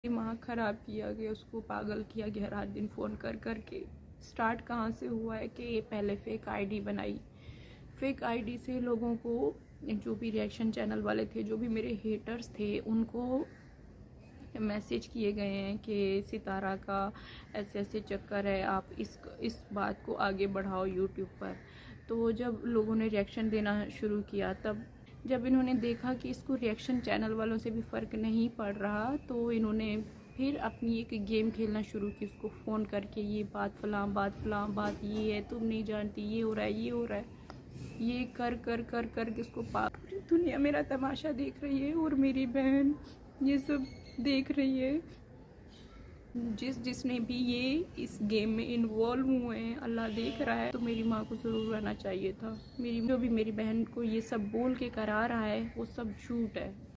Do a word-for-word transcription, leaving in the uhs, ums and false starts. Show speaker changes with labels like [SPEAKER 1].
[SPEAKER 1] दिमाग ख़राब किया गया, उसको पागल किया गया रात दिन फ़ोन कर कर के। स्टार्ट कहाँ से हुआ है कि ये पहले फ़ेक आईडी बनाई, फ़ेक आईडी से लोगों को, जो भी रिएक्शन चैनल वाले थे, जो भी मेरे हेटर्स थे, उनको मैसेज किए गए हैं कि सितारा का ऐसे ऐसे चक्कर है, आप इस इस बात को आगे बढ़ाओ यूट्यूब पर। तो जब लोगों ने रिएक्शन देना शुरू किया, तब जब इन्होंने देखा कि इसको रिएक्शन चैनल वालों से भी फ़र्क नहीं पड़ रहा, तो इन्होंने फिर अपनी एक गेम खेलना शुरू की, उसको फ़ोन करके ये बात फलां बात फलां बात ये है, तुम नहीं जानती, ये हो रहा है, ये हो रहा है, ये कर कर कर कर के उसको पूरी दुनिया मेरा तमाशा देख रही है और मेरी बहन ये सब देख रही है। जिस जिसने भी ये इस गेम में इन्वॉल्व हुए हैं, अल्लाह देख रहा है। तो मेरी माँ को ज़रूर रहना चाहिए था। मेरी जो भी मेरी बहन को ये सब बोल के करा रहा है, वो सब झूठ है।